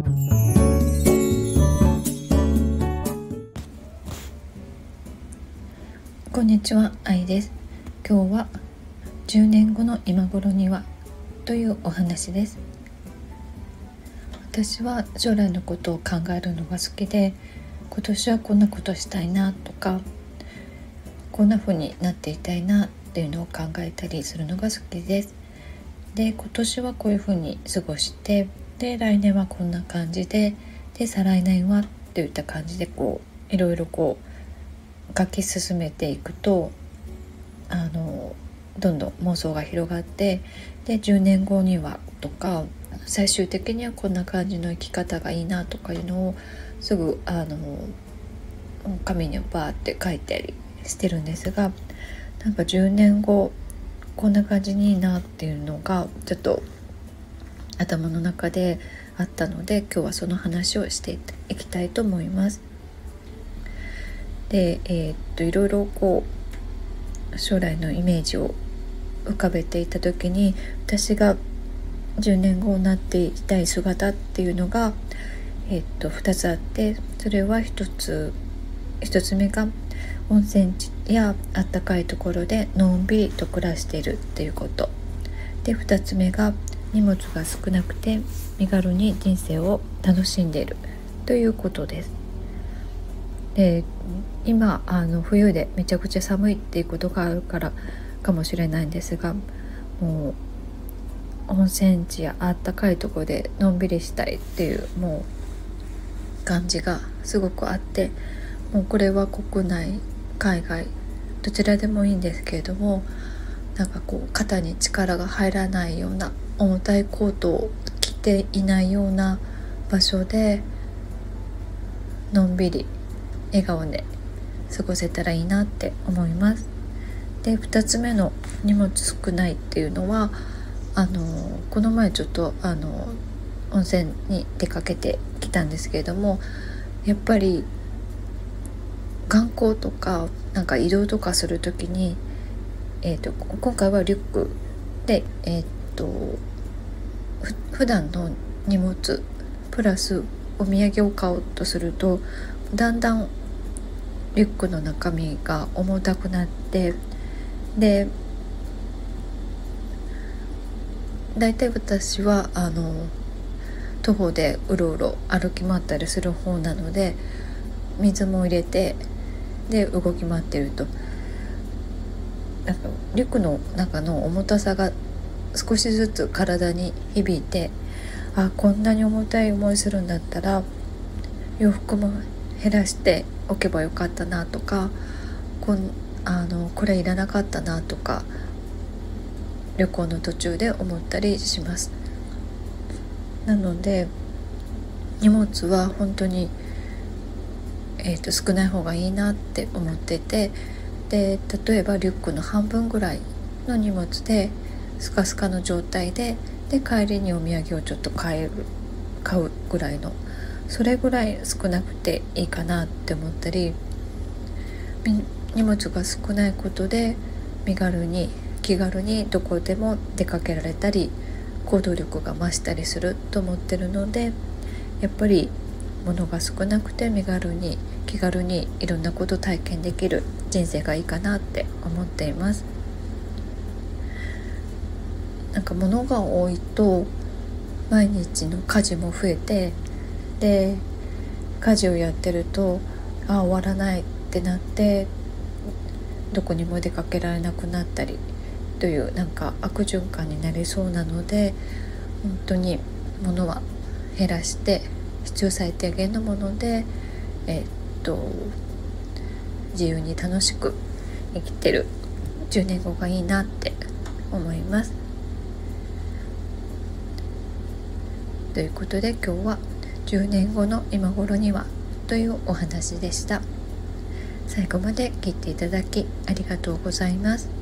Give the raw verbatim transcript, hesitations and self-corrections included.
こんにちは、あいです。今日はじゅうねんごの今頃にはというお話です。私は将来のことを考えるのが好きで、今年はこんなことしたいなとか、こんな風になっていたいなっていうのを考えたりするのが好きです。で、今年はこういう風に過ごして、で来年はこんな感じで、で再来年はっていった感じでこういろいろこう書き進めていくと、あのどんどん妄想が広がって、でじゅうねんごにはとか、最終的にはこんな感じの生き方がいいなとかいうのをすぐあの紙にバーって書いたりしてるんですが、なんかじゅうねんごこんな感じにいいなっていうのがちょっと頭の中であったので、今日はその話をしていきたいと思います。で、えー、っといろいろこう将来のイメージを浮かべていた時に、私がじゅうねんごになっていたい姿っていうのが、えー、っとふたつあって、それはひとつひとつめが温泉地やあったかいところでのんびりと暮らしているっていうことで、ふたつめが荷物が少なくて身軽に人生を楽しんでいるということです。で、今あの冬でめちゃくちゃ寒いっていうことがあるからかもしれないんですが、もう温泉地やあったかいところでのんびりしたいっていうもう感じがすごくあって、もうこれは国内海外どちらでもいいんですけれども、なんかこう肩に力が入らないような重たいコートを着ていないような場所でのんびり笑顔で過ごせたらいいなって思います。で、ふたつめの荷物少ないっていうのは、あのこの前ちょっとあの温泉に出かけてきたんですけれども、やっぱり観光とかなんか移動とかするときに、えーと、今回はリュックで、えーと、ふ普段の荷物プラスお土産を買おうとすると、だんだんリュックの中身が重たくなって、でだいたい私はあの徒歩でうろうろ歩き回ったりする方なので、水も入れてで動き回っていると、なんかリュックの中の重たさが少しずつ体に響いて、あ、こんなに重たい思いするんだったら洋服も減らしておけばよかったなとか、こんあのこれいらなかったなとか、旅行の途中で思ったりします。なので荷物は本当に、えーと、少ない方がいいなって思ってて、で例えばリュックの半分ぐらいの荷物でスカスカの状態で、で帰りにお土産をちょっと買える買うぐらいの、それぐらい少なくていいかなって思ったり、荷物が少ないことで身軽に気軽にどこでも出かけられたり、行動力が増したりすると思ってるので、やっぱり物が少なくて身軽に気軽にいろんなことを体験できる人生がいいかなって思っています。なんか物が多いと毎日の家事も増えて、で家事をやってるとあ終わらないってなって、どこにも出かけられなくなったりというなんか悪循環になりそうなので、本当に物は減らして必要最低限のもので、えー、っと自由に楽しく生きてるじゅうねんごがいいなって思います。ということで今日はじゅうねんごの今頃にはというお話でした。最後まで聞いていただきありがとうございます。